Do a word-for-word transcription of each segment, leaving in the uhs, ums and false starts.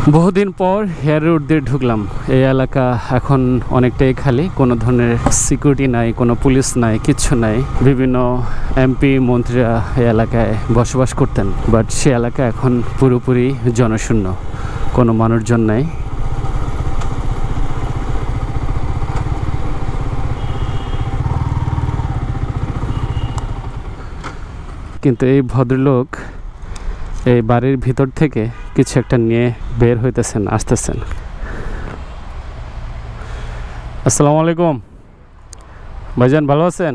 বহুদিন পর hair road দিয়ে ঢুকলাম। এই এলাকা এখন অনেকটাই খালি, কোনো ধরনের সিকিউরিটি নাই, কোনো পুলিশ নাই, কিচ্ছু নাই। বিভিন্ন এমপি মন্ত্রীরা এই এলাকায় বসবাস করতেন, বাট সে এলাকা এখন পুরোপুরি জনশূন্য, কোনো মানুষজন নাই। কিন্তু এই ভদ্রলোক এই বাড়ির ভিতর থেকে কিছু একটা নিয়ে বের হইতেছেন, আসতেছেন। আসসালামু আলাইকুম ভাইজান, ভালো আছেন?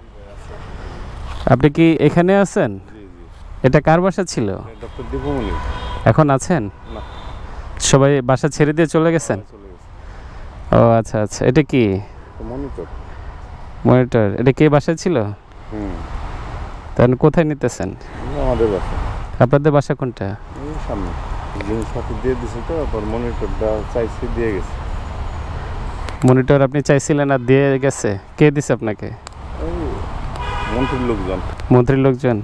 আপনি কি এখানে আছেন? এটা কার বাসা ছিল? ডক্টর দীপমণি। এখন আছেন? না, সবাই বাসা ছেড়ে দিয়ে চলে গেছেন? ও আচ্ছা আচ্ছা। এটা কি মনিটর? মনিটর। এটা কে বাসায় ছিল? হুম। তাহলে কোথায় নিতেছেন? আমাদের বাসা। আপনাদের বাসা কোনটা? এই সামনে জিনিসপত্র দিয়ে দিছে তো, আবার মনিটরটা চাইছি দিয়ে গেছে। মনিটর আপনি চাইছিলেন আর দিয়ে গেছে? কে দিছে আপনাকে? এই মন্ত্রীর লোকজন। মন্ত্রীর লোকজন?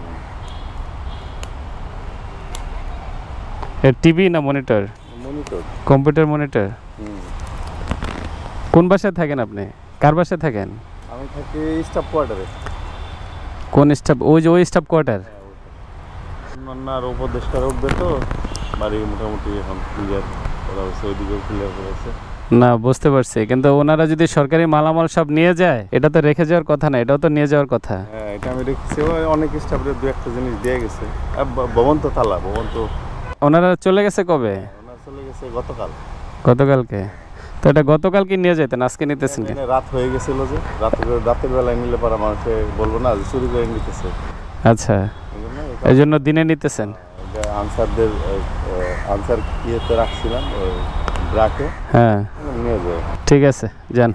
এর টিভি না মনিটর? মনিটর। Computer monitor. হুম। কোন বাসায় থাকেন আপনি? কার বাসায় থাকেন? আমি থাকি স্টাফ কোয়ার্টারে। কোন স্টাফ? ওই যে ওই স্টাফ কোয়ার্টার। আর উপদেষ্টার উঠবে তো, বাড়ি মোটামুটি এখন ক্লিয়ার করা হয়েছে, ওইদিকেও ক্লিয়ার করা হয়েছে। না বুঝতে পারছি, কিন্তু ওনারা যদি সরকারি মালামাল সব নিয়ে যায়, এটা তো রেখে যাওয়ার কথা না, এটাও তো নিয়ে যাওয়ার কথা। হ্যাঁ, এটা আমি রেখেছি। অনেক স্টাফের দু একটা জিনিস দিয়ে গেছে। আর ভবন তো তালা, ভবন তো। ওনারা চলে গেছে কবে? ওনারা চলে গেছে গতকাল। গতকালকে? তো এটা গতকাল কি নিয়ে যেতেন, আজকে নিতেছেন? রাত হয়ে গেছিল যে, রাতের রাতের বেলায় নিলে পরে মানুষে বলবো না যে চুরি করে নিতেছে। আচ্ছা, এই জন্য দিনে নিতেছেন? আনসারদের আনসার ইয়েতে রাখছিলাম ব্রাকে। হ্যাঁ, নিয়ে যাও। ঠিক আছে, যান।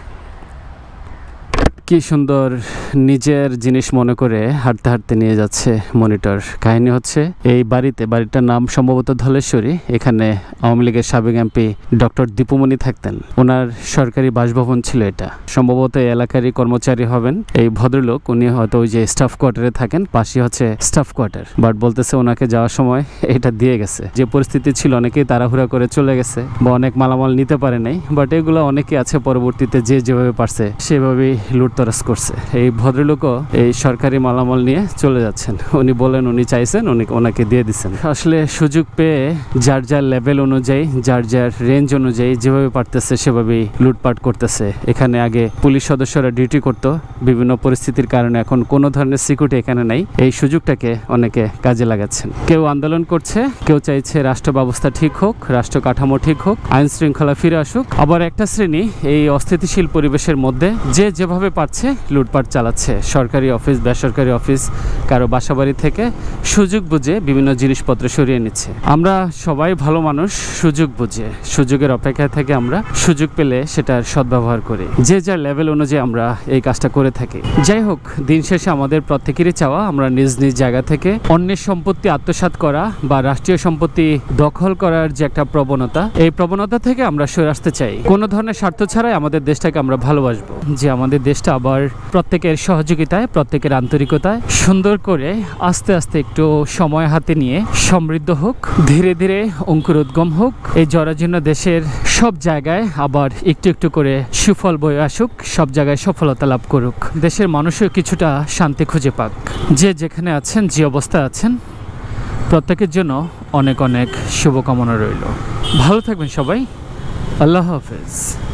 কি সুন্দর নিজের জিনিস মনে করে হাঁটতে হাঁটতে নিয়ে যাচ্ছে মনিটর। কাহিনী হচ্ছে, এই বাড়িতে, বাড়িটার নাম সম্ভবত ধলেশ্বরী, এখানে আওয়ামী লীগের সাবেক এমপি ডক্টর দীপুমণি থাকতেন। ওনার সরকারি বাসভবন ছিল এটা। সম্ভবত এই এলাকারই কর্মচারী হবেন এই ভদ্রলোক। উনি হয়তো ওই যে স্টাফ কোয়ার্টারে থাকেন, পাশে হচ্ছে স্টাফ কোয়ার্টার। বাট বলতেছে ওনাকে যাওয়ার সময় এটা দিয়ে গেছে। যে পরিস্থিতি ছিল, অনেকেই তাড়াহুড়া করে চলে গেছে বা অনেক মালামাল নিতে পারে নাই, বাট এগুলো অনেকে আছে পরবর্তীতে যে যেভাবে পারছে সেভাবেই লুট তরাস করছে। এই ভদ্রলোকও এই সরকারি মালামাল নিয়ে চলে যাচ্ছেন। উনি বলেন উনি চাইছেন, উনি ওনাকে দিয়ে দিচ্ছেন। আসলে সুযোগ পেয়ে যার যার লেভেল অনুযায়ী, যার যার রেঞ্জ অনুযায়ী যেভাবে পারতেছে সেভাবেই লুটপাট করতেছে। এখানে আগে পুলিশ সদস্যরা ডিউটি করতো, বিভিন্ন পরিস্থিতির কারণে এখন কোনো ধরনের সিকিউরিটি এখানে নাই। এই সুযোগটাকে অনেকে কাজে লাগাচ্ছেন। কেউ আন্দোলন করছে, কেউ চাইছে রাষ্ট্র ব্যবস্থা ঠিক হোক, রাষ্ট্র কাঠামো ঠিক হোক, আইন শৃঙ্খলা ফিরে আসুক। আবার একটা শ্রেণী এই অস্থিতিশীল পরিবেশের মধ্যে যে যেভাবে পারছে লুটপাট চালাচ্ছে। সরকারি অফিস, বেসরকারি অফিস, কারো বাসাবাড়ি থেকে সুযোগ বুঝে বিভিন্ন জিনিসপত্র সরিয়ে নিচ্ছে। আমরা সবাই ভালো মানুষ, সুযোগ বুঝে, সুযোগের অপেক্ষায় থেকে আমরা সুযোগ পেলে সেটার সদ্ব্যবহার করি। যে যার লেভেল অনুযায়ী আমরা এই কাজটা করে থাকি। যাই হোক, দিন শেষে আমাদের প্রত্যেকেরই চাওয়া আমরা নিজ নিজ জায়গা থেকে অন্যের সম্পত্তি আত্মসাৎ করা বা রাষ্ট্রীয় সম্পত্তি দখল করার যে একটা প্রবণতা, এই প্রবণতা থেকে আমরা সরে আসতে চাই। কোনো ধরনের স্বার্থ ছাড়াই আমাদের দেশটাকে আমরা ভালোবাসবো, যে আমাদের দেশটা আবার প্রত্যেকের সহযোগিতায়, প্রত্যেকের আন্তরিকতায় সুন্দর করে আস্তে আস্তে একটু সময় হাতে নিয়ে সমৃদ্ধ হোক, ধীরে ধীরে অঙ্কুরোদ্গম হোক। এই জরাজীর্ণ দেশের সব জায়গায় আবার একটু একটু করে সুফল বয়ে আসুক, সব জায়গায় সফলতা লাভ করুক, দেশের মানুষও কিছুটা শান্তি খুঁজে পাক। যে যেখানে আছেন, যে অবস্থায় আছেন, প্রত্যেকের জন্য অনেক অনেক শুভকামনা রইল। ভালো থাকবেন সবাই। আল্লাহ হাফেজ।